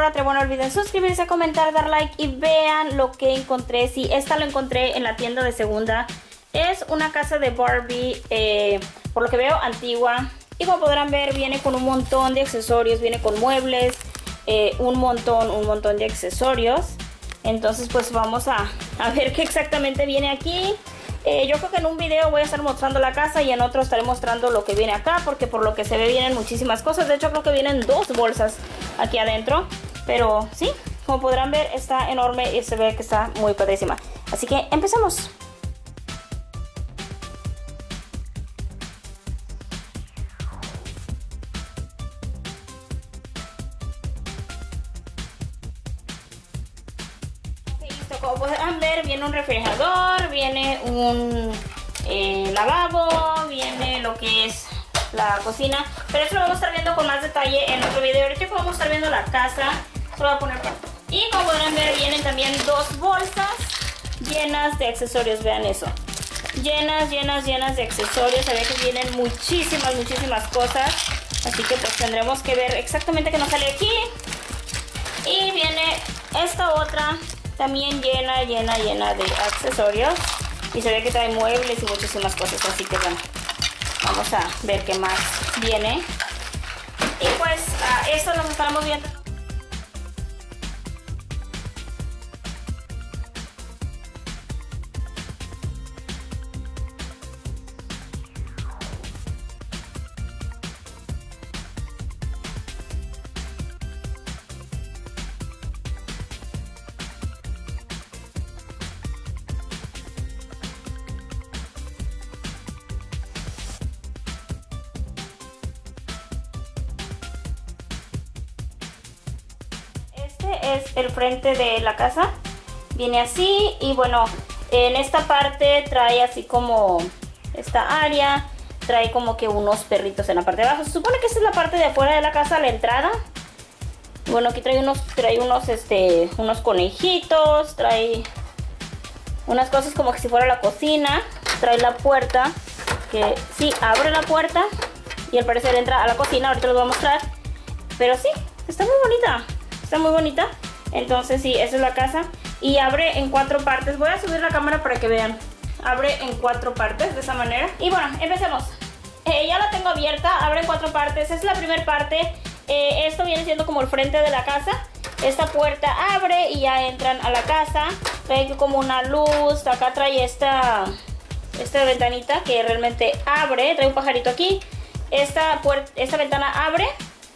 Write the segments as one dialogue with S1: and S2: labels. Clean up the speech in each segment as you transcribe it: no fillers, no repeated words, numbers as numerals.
S1: Aurora Trevo. No olviden suscribirse, comentar, dar like y vean lo que encontré. Sí, esta lo encontré en la tienda de segunda. Es una casa de Barbie, por lo que veo, antigua. Y como podrán ver, viene con un montón de accesorios, viene con muebles, un montón de accesorios. Entonces pues vamos a ver qué exactamente viene aquí. Yo creo que en un video voy a estar mostrando la casa y en otro estaré mostrando lo que viene acá, porque por lo que se ve vienen muchísimas cosas. De hecho creo que vienen 2 bolsas aquí adentro, pero sí, como podrán ver está enorme y se ve que está muy padrísima. Así que empecemos. Como podrán ver, viene un refrigerador, viene un lavabo, viene lo que es la cocina, pero eso lo vamos a estar viendo con más detalle en otro video. Ahorita vamos a estar viendo la casa, se lo voy a poner por aquí. Y como podrán ver, vienen también 2 bolsas llenas de accesorios, vean eso. Llenas de accesorios, se ve que vienen muchísimas cosas, así que pues tendremos que ver exactamente qué nos sale aquí. Y viene esta otra también llena de accesorios y se ve que trae muebles y muchísimas cosas, así que bueno, vamos a ver qué más viene. Y pues esto lo estaremos viendo. Es el frente de la casa, viene así y bueno, en esta parte trae así como esta área, trae como que unos perritos en la parte de abajo. Se supone que esta es la parte de afuera de la casa, la entrada. Bueno, aquí trae unos conejitos, trae unas cosas como que si fuera la cocina, trae la puerta que sí abre la puerta y al parecer entra a la cocina. Ahorita les voy a mostrar, pero sí, está muy bonita. Está muy bonita. Entonces sí, esa es la casa. Y abre en 4 partes. Voy a subir la cámara para que vean. Abre en 4 partes de esa manera. Y bueno, empecemos. Ya la tengo abierta. Abre en 4 partes. Es la primera parte. Esto viene siendo como el frente de la casa. Esta puerta abre y ya entran a la casa. Trae como una luz. Acá trae esta ventanita que realmente abre. Trae un pajarito aquí. Esta ventana abre.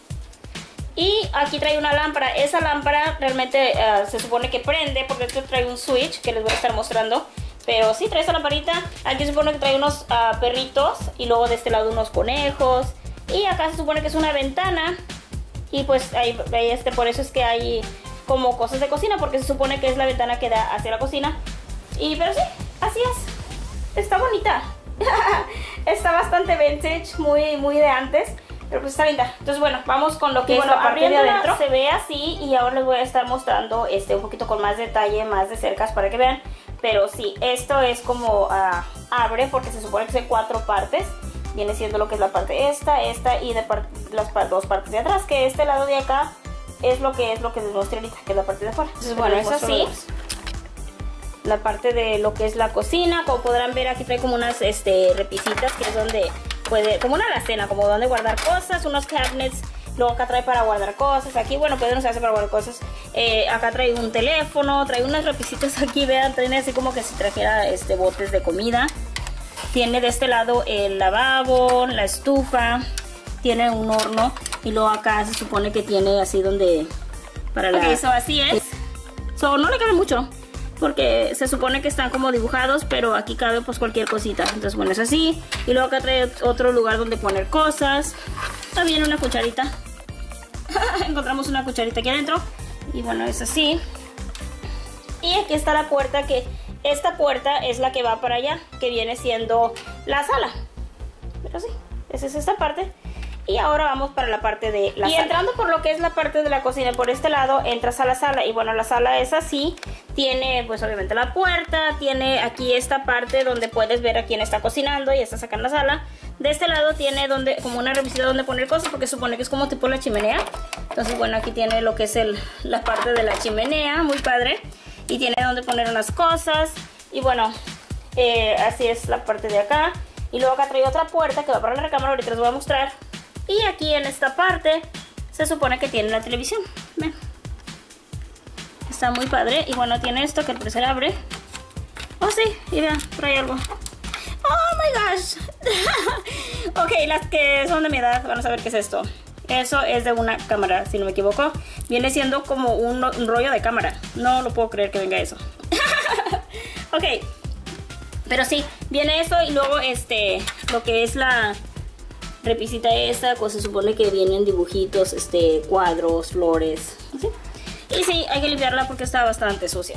S1: Y aquí trae una lámpara. Esa lámpara realmente se supone que prende, porque esto trae un switch que les voy a estar mostrando. Pero sí, trae esa lamparita. Aquí se supone que trae unos perritos y luego de este lado unos conejos. Y acá se supone que es una ventana. Y pues ahí por eso es que hay como cosas de cocina, porque se supone que es la ventana que da hacia la cocina. Pero sí, así es. Está bonita. Está bastante vintage, muy de antes. Pero pues está linda. Entonces bueno, vamos con lo que es la parte de adentro. Se ve así y ahora les voy a estar mostrando un poquito con más detalle, más de cerca para que vean. Pero sí, esto es como abre, porque se supone que son 4 partes. Viene siendo lo que es la parte esta y las 2 partes de atrás. Que este lado de acá es lo que les mostré ahorita, que es la parte de afuera. Entonces bueno, es así. La parte de lo que es la cocina. Como podrán ver, aquí trae como unas repisitas, que es donde como una alacena, como donde guardar cosas, unos cabinets. Luego acá trae para guardar cosas. Aquí, bueno, pues no se hace para guardar cosas. Acá trae un teléfono, trae unas repisitas aquí, vean, traen así como que si trajera botes de comida. Tiene de este lado el lavabo, la estufa, tiene un horno y luego acá se supone que tiene así donde para la... Ok, eso así es. No le cabe mucho, porque se supone que están como dibujados, pero aquí cabe pues cualquier cosita. Entonces bueno, es así. Y luego acá trae otro lugar donde poner cosas. También una cucharita. Encontramos una cucharita aquí adentro. Y bueno, es así. Y aquí está la puerta, que esta puerta es la que va para allá, que viene siendo la sala. Pero sí, esa es esta parte. Y ahora vamos para la parte de la sala. Y entrando por lo que es la parte de la cocina, por este lado entras a la sala. Y bueno, la sala es así. Tiene pues obviamente la puerta. Tiene aquí esta parte donde puedes ver a quién está cocinando y estás acá en la sala. De este lado tiene como una repisita donde poner cosas, porque supone que es como tipo la chimenea. Entonces bueno, aquí tiene lo que es la parte de la chimenea, muy padre. Y tiene donde poner unas cosas. Y bueno, así es la parte de acá. Y luego acá trae otra puerta que va para la recámara, ahorita les voy a mostrar. Y aquí en esta parte se supone que tiene la televisión. Ven. Está muy padre. Y bueno, tiene esto que al parecer abre. Oh sí, y vean, trae algo. Oh my gosh. Ok, las que son de mi edad van a saber qué es esto. Eso es de una cámara, si no me equivoco. Viene siendo como un rollo de cámara. No lo puedo creer que venga eso. Ok. Pero sí, viene eso y luego lo que es la repisita esta, pues se supone que vienen dibujitos, cuadros, flores, ¿sí? Y sí, hay que limpiarla porque está bastante sucia.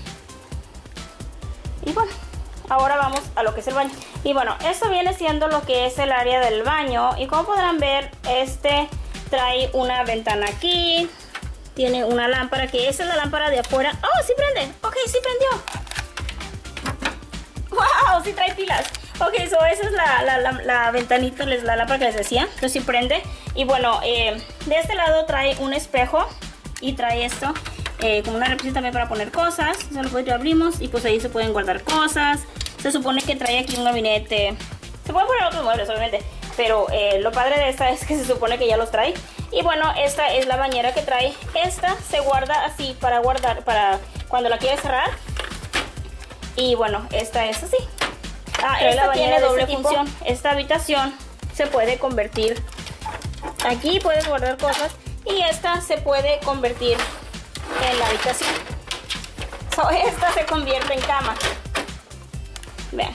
S1: Y bueno, ahora vamos a lo que es el baño. Y bueno, esto viene siendo lo que es el área del baño. Y como podrán ver, trae una ventana aquí. Tiene una lámpara, que esa es la lámpara de afuera. ¡Oh, sí prende! Ok, sí prendió. ¡Wow! Sí trae pilas. Ok, esa es la ventanita, la lámpara que les decía. Entonces sí prende. Y bueno, de este lado trae un espejo. Y trae esto como una repisita también para poner cosas. Eso lo abrimos y pues ahí se pueden guardar cosas. Se supone que trae aquí un gabinete. Se pueden poner otros muebles obviamente, pero lo padre de esta es que se supone que ya los trae. Y bueno, esta es la bañera que trae. Esta se guarda así para guardar, para cuando la quieres cerrar. Y bueno, esta es así. Esta tiene doble función. Esta habitación se puede convertir, aquí puedes guardar cosas, y esta se puede convertir en la habitación. Esta se convierte en cama. Vean.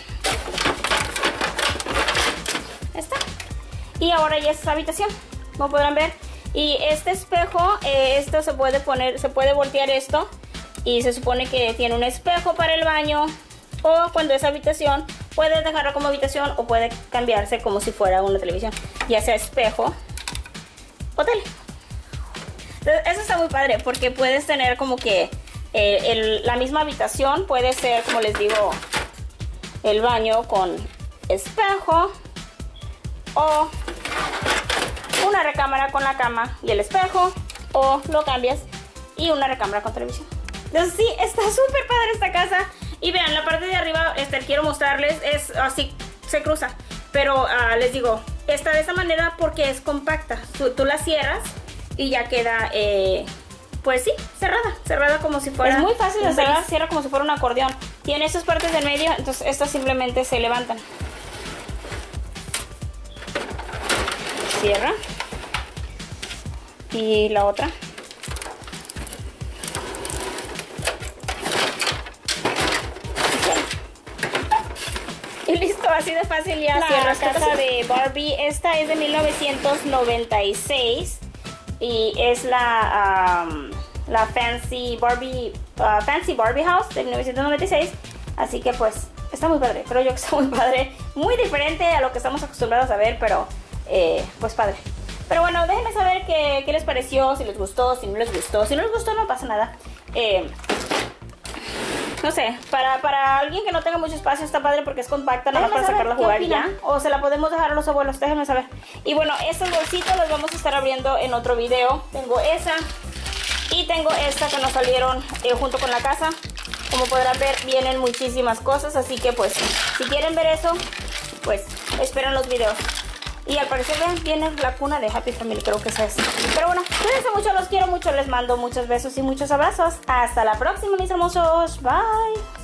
S1: Esta. Y ahora ya es habitación, como podrán ver. Y este espejo, esto se puede poner, se puede voltear esto. Y se supone que tiene un espejo para el baño. O cuando es habitación, puedes dejarlo como habitación o puede cambiarse como si fuera una televisión. Ya sea espejo o tele. Entonces, eso está muy padre porque puedes tener como que la misma habitación. Puede ser, como les digo, el baño con espejo. O una recámara con la cama y el espejo. O lo cambias y una recámara con televisión. Entonces sí, está súper padre esta casa. Y vean, la parte de arriba, quiero mostrarles, es así, se cruza. Pero les digo, está de esta manera porque es compacta. Tú la cierras y ya queda, pues sí, cerrada como si fuera. Es muy fácil de cerrar, cierra como si fuera un acordeón. Tiene estas partes del medio, entonces estas simplemente se levantan. Cierra. Y la otra. Y listo, así de fácil ya cierras. La casa de Barbie, esta es de 1996 y es la Fancy Barbie House de 1996. Así que pues está muy padre, creo yo que está muy padre, muy diferente a lo que estamos acostumbrados a ver, pero pues padre. Pero bueno, déjenme saber qué les pareció, si les gustó, si no les gustó. Si no les gustó no pasa nada. No sé, para alguien que no tenga mucho espacio está padre porque es compacta, nada más para sacarla a jugar ya. O se la podemos dejar a los abuelos, déjenme saber. Y bueno, estos bolsitos los vamos a estar abriendo en otro video. Tengo esa y tengo esta que nos salieron junto con la casa. Como podrán ver, vienen muchísimas cosas, así que pues, si quieren ver eso, pues esperen los videos. Y al parecer viene la cuna de Happy Family, creo que esa es. Pero bueno, cuídense mucho, los quiero mucho, les mando muchos besos y muchos abrazos. Hasta la próxima, mis hermosos. Bye.